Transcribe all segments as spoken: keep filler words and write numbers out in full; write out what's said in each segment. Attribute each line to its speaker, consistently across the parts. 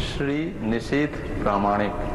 Speaker 1: श्री निशित प्रामाणिक।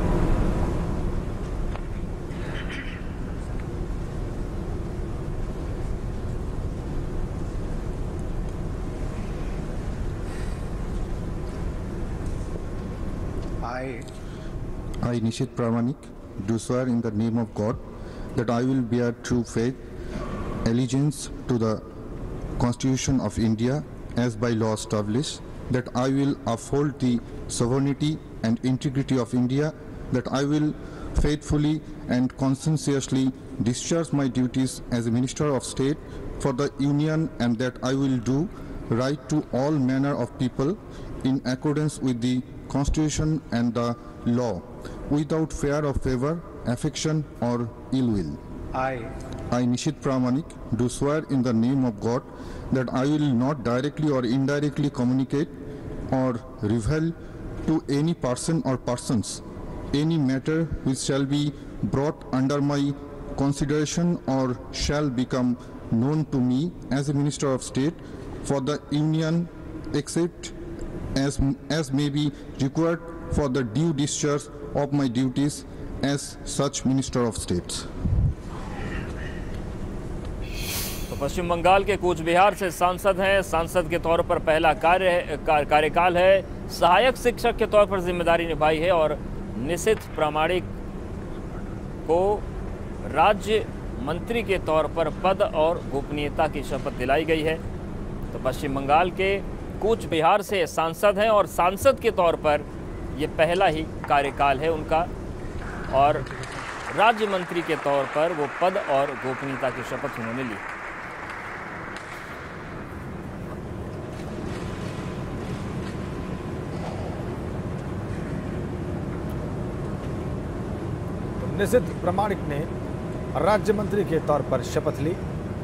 Speaker 2: I,
Speaker 3: I, Nishit Pramanik, do swear in the name of God that I will bear true faith, allegiance to the Constitution of India as by law established, that I will uphold the sovereignty and integrity of India, that I will faithfully and conscientiously discharge my duties as a Minister of State for the Union, and that I will do right to all manner of people in accordance with the Constitution and the law, without fear of favor, affection or ill will.
Speaker 2: I,
Speaker 3: I, Nishit Pramanik, do swear in the name of God that I will not directly or indirectly communicate or reveal to any person or persons any matter which shall be brought under my consideration or shall become known to me as a Minister of State for the Union, except as, as may be required for the due discharge of my duties as such Minister of State.
Speaker 4: तो पश्चिम बंगाल के कूच बिहार से सांसद हैं। सांसद के तौर पर पहला कार्य कार्यकाल है। सहायक शिक्षक के तौर पर जिम्मेदारी निभाई है और निशित प्रामाणिक को राज्य मंत्री के तौर पर पद और गोपनीयता की शपथ दिलाई गई है। तो पश्चिम बंगाल के कूच बिहार से सांसद हैं और सांसद के तौर पर ये पहला ही कार्यकाल है उनका, और राज्य मंत्री के तौर पर वो पद और गोपनीयता की शपथ उन्होंने ली।
Speaker 2: निशित प्रामाणिक ने राज्य मंत्री के तौर पर शपथ ली।